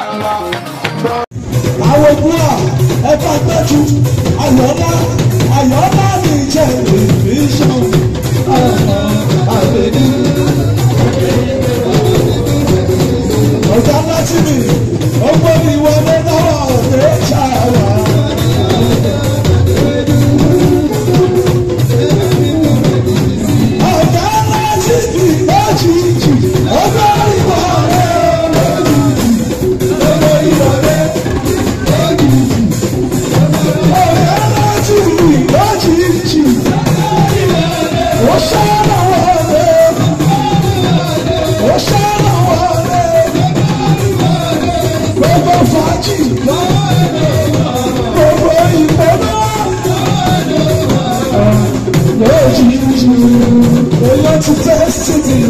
àwọn ogun à ẹ̀fà gbẹ́jú ayọ̀lá ní ìjẹ́ ìfìṣàn àbẹ̀dí. ọ̀gá láti mi ó gbọ́ mi wọlé lọ́wọ́ ọ̀dẹ́ ṣáà. To test it in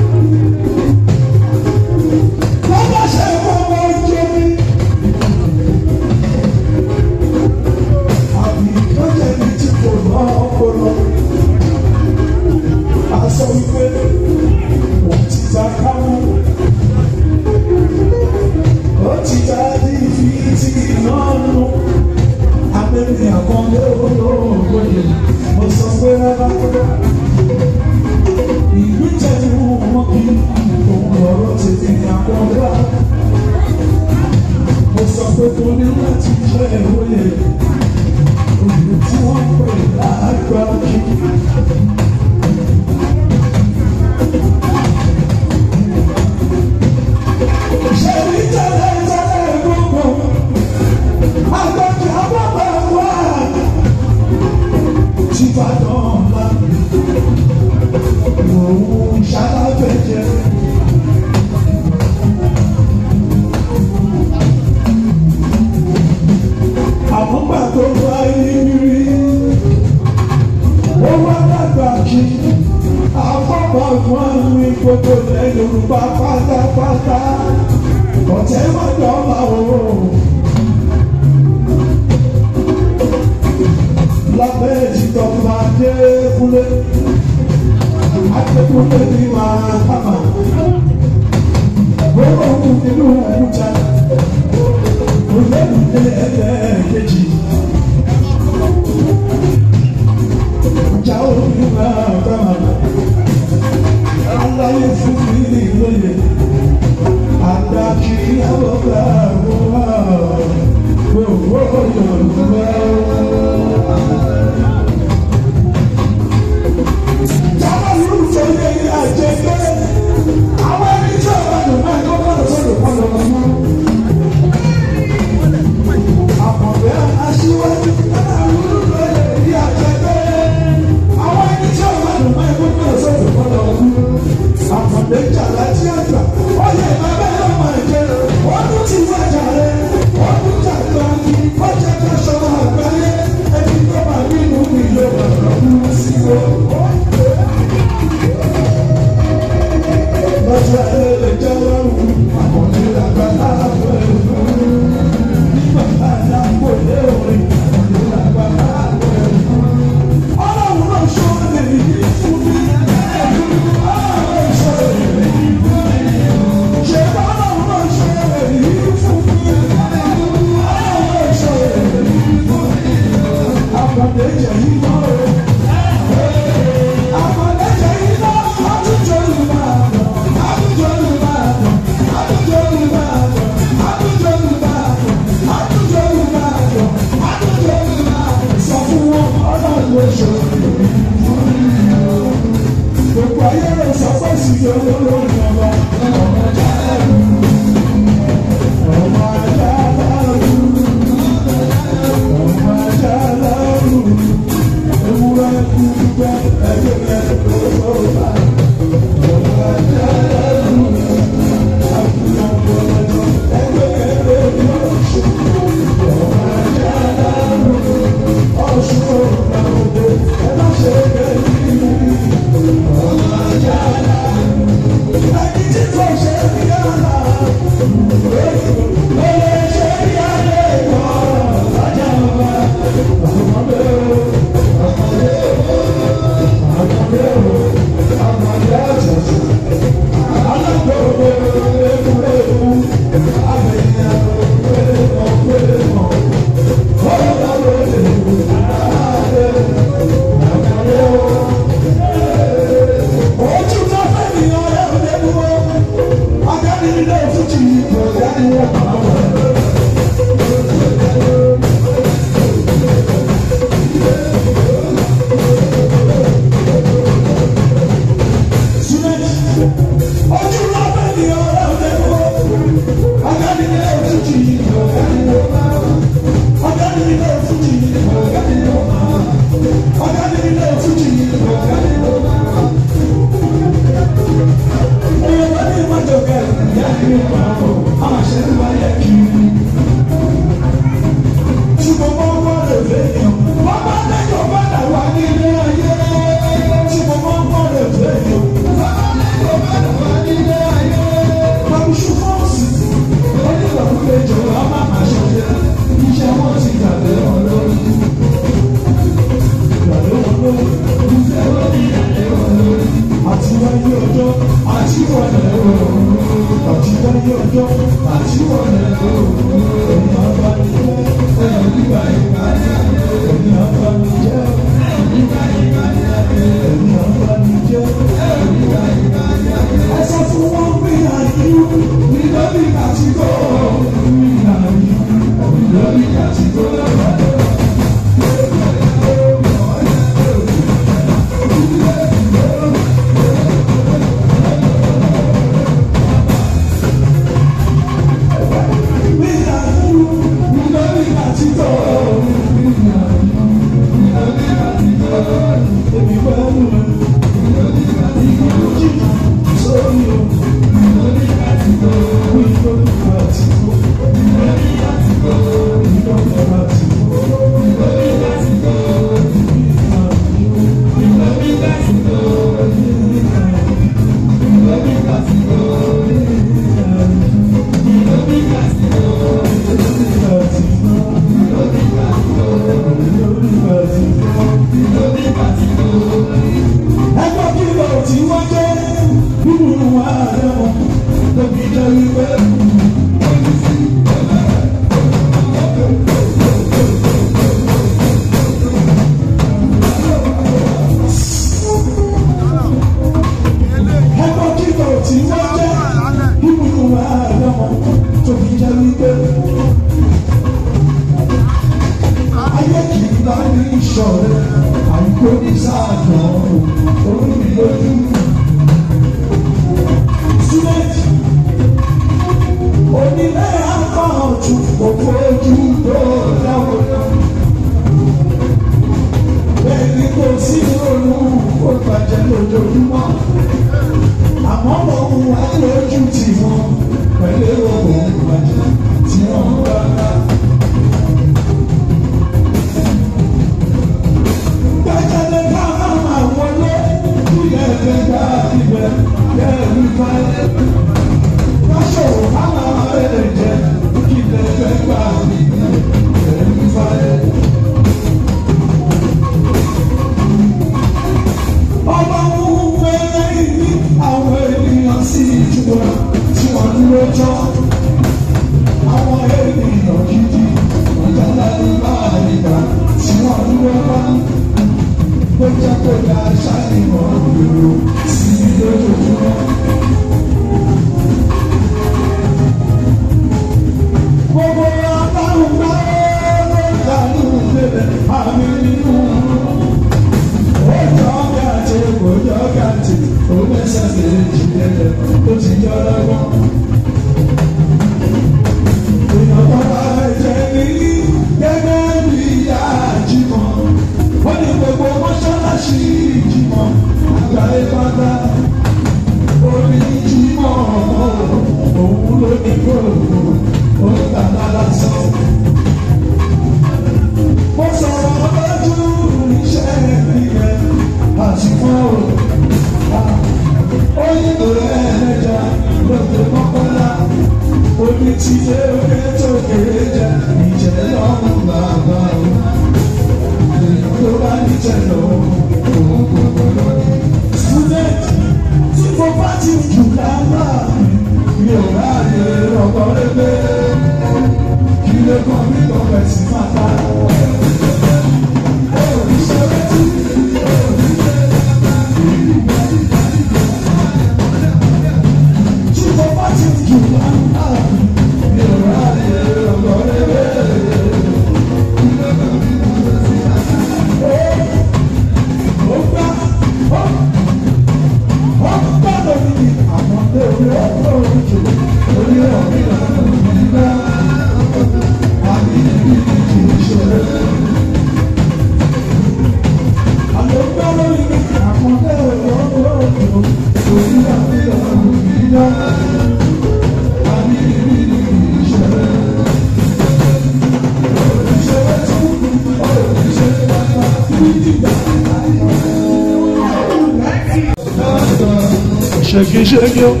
ṣèkíṣèkí o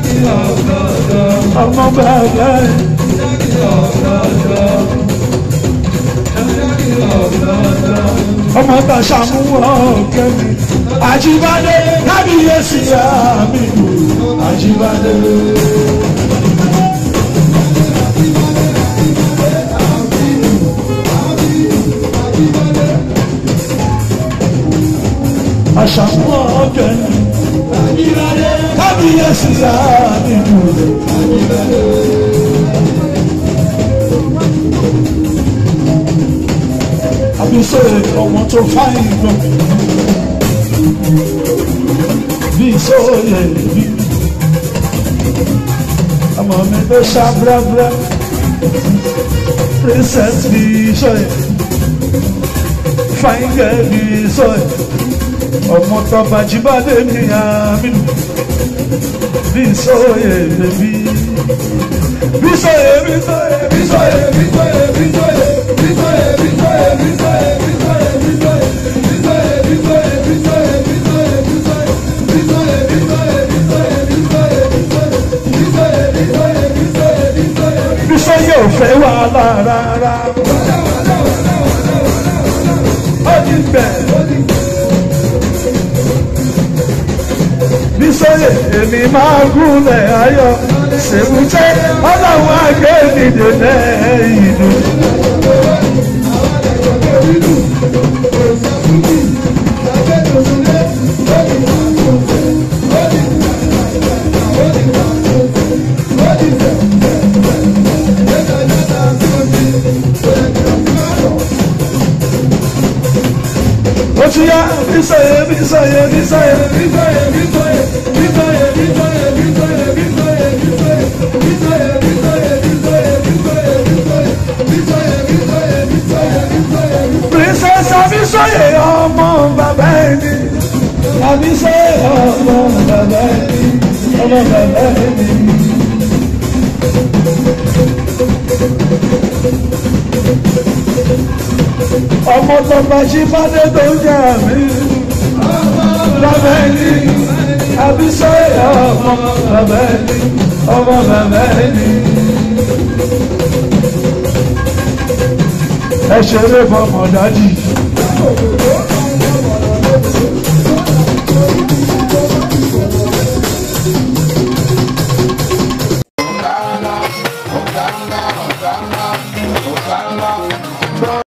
ọmọ bàbá ẹ ọmọ bá ṣàmúwọ̀ kẹ́mi Àjíbádé kábíyèsí àmì Àjíbádé. Àṣàmúwọ̀ kẹ́mi kábíyèsí àmì Àjíbádé. Àbísọ̀rọ̀ ọmọ tó fáyìn gan bí sóyè bí ọmọ mi ló ṣá búrábúrá princess bí sóyè fáyìn gẹ̀ bí sóyè ọmọ tó Àjíbádé ní Àmínú bí sóyè bèbí bí sóyè bí sóyè bí sóyè bí sóyè bí sóyè bí sóyè bí sóyè bí sóyè bí sóyè bí sóyè bí sóyè bí sóyè bí sóyè bí sóyè bí sóyè Bísóyè ò fẹ́ wàhálà rárá ó ti bẹ̀. Bísóyè èmi máa gúnlẹ̀ ayọ̀ ṣèbúté ọlọ́run àgbẹ̀dìdè lẹ́yìn ìlú. Ó ti yá Bísóyè Bísóyè Bísóyè Bísóyè Bísóyè Bísóyè Bísóyè Bísóyè Bísóyè Bísóyè Bísóyè Bísóyè Bísóyè Bísóyè Bísóyè Bísóyè Princess Bísóyè ọmọ bàbá ẹni Bísóyè ọmọ bàbá ẹni ọmọ bàbá ẹni. Ọmọ tó Àjíbádé tó ń jẹ́ àmì bàbá ẹni Bísóyè ọmọ bàbá ẹni ọmọ bàbá ẹni. Ẹ ṣeré fọmọ dájì.